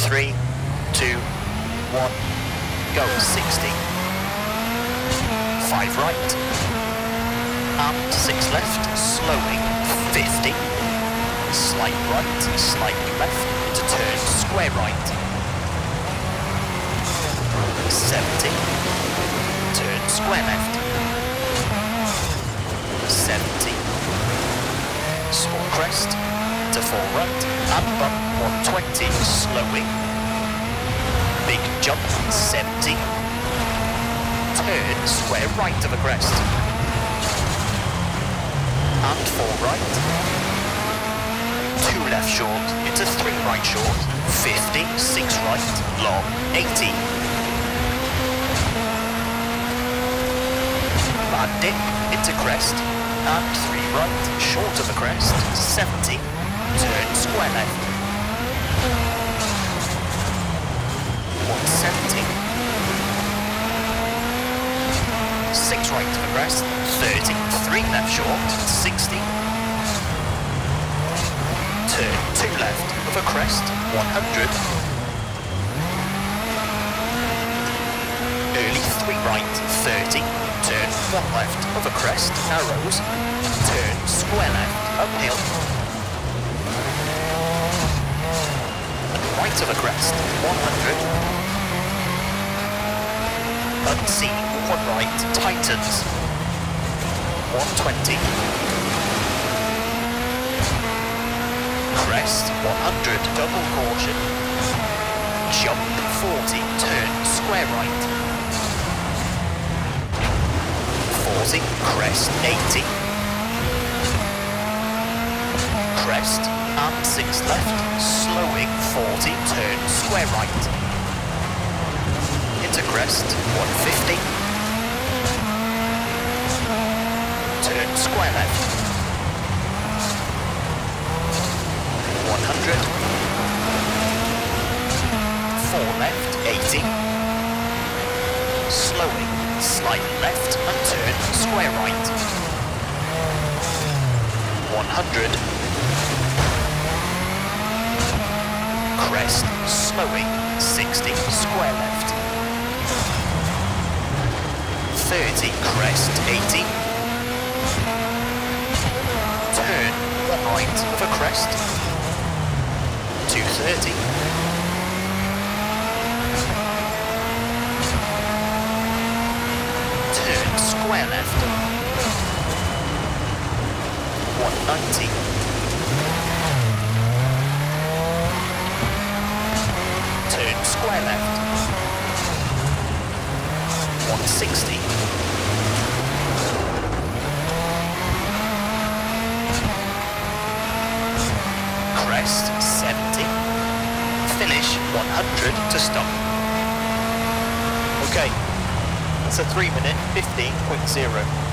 3, 2, 1, go 60. 5 right. And 6 left, slowing 50. Slight right, slightly left, into turn square right. 70. Turn square left. 70. Small crest to 4 right and bump 120, slowing. Big jump 70. Turn square right of a crest. And 4 right. 2 left short into 3 right short. 50, 6 right, long, 80. Bad dip into crest. And 3 right, short of the crest, 70, turn square left. 170. 6 right to the crest, 30, 3 left short, 60. Turn 2 left of a crest, 100. Early 3 right, 30. Turn 1 left of a crest, narrows. Turn square left, uphill. And right of a crest, 100. Unseen, 1 right, tightens. 120. Crest, 100, double caution. Jump, 40, turn square right. 40, crest, 80. Crest, and 6 left, slowing, 40, turn square right. Into crest, 150. Turn square left. 100. 4 left, 80. Slowing, slide left and turn square right. 100. Crest, slowing, 60, square left. 30, crest, 80. Turn, 1 right of a crest. 230. Turn square left. 190. Turn square left. 160. Crest 70. Finish 100 to stop. Okay, that's a 3 minute 15.0.